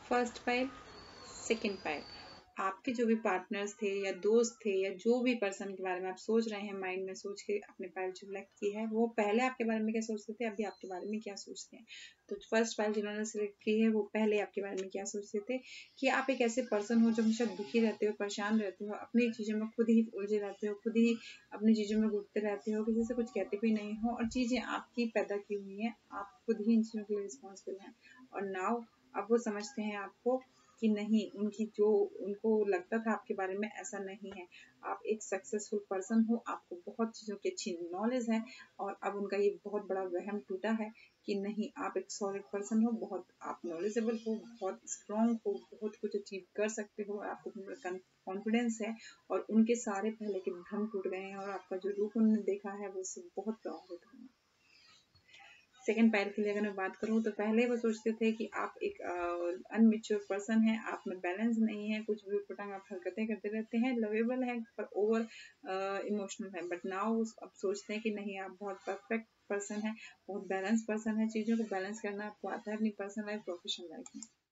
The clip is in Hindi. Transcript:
फर्स्ट पाइल, सेकंड पाइल, आपके जो भी पार्टनर्स थे या दोस्त थे या जो भी पर्सन के बारे में आप सोच रहे हैं, माइंड में सोच के अपने पाइल सिलेक्ट की है, वो पहले आपके बारे में क्या सोचते थे, अभी आपके बारे में क्या सोचते हैं। तो फर्स्ट पाइल जिन्होंने सिलेक्ट की है वो पहले आपके बारे में क्या सोचते थे कि आप एक ऐसे पर्सन हो जो हमेशा दुखी रहते हो, परेशान रहते हो, अपनी चीज़ों में खुद ही उलझे रहते हो, खुद ही अपनी चीज़ों में घुटते रहते हो, किसी से कुछ कहते भी नहीं हो और चीज़ें आपकी पैदा की हुई हैं, आप खुद ही इन चीज़ों के लिए रिस्पॉन्सिबल हैं। और नाउ अब वो समझते हैं आपको कि नहीं, उनकी जो उनको लगता था आपके बारे में ऐसा नहीं है। आप एक सक्सेसफुल पर्सन हो, आपको बहुत चीज़ों की अच्छी नॉलेज है और अब उनका ये बहुत बड़ा वहम टूटा है कि नहीं, आप एक सॉलिड पर्सन हो, बहुत आप नॉलेजेबल हो, बहुत स्ट्रांग हो, बहुत कुछ अचीव कर सकते हो, आपको कॉन्फिडेंस है और उनके सारे पहले के भ्रम टूट गए हैं और आपका जो रूप उन्होंने देखा है वो उससे बहुत प्रभावित हुए। सेकंड पाइल के लिए अगर मैं बात करूँ तो पहले वो सोचते थे कि आप एक अनमेच्योर पर्सन है, आप में बैलेंस नहीं है, कुछ भी उटपटांग आप हरकतें करते रहते हैं, लवेबल है पर ओवर इमोशनल है। बट नाउ अब सोचते हैं कि नहीं, आप बहुत परफेक्ट पर्सन है, बहुत बैलेंस पर्सन है, चीज़ों को बैलेंस करना आपको आता है अपनी पर्सनल लाइफ प्रोफेशनल लाइफ में।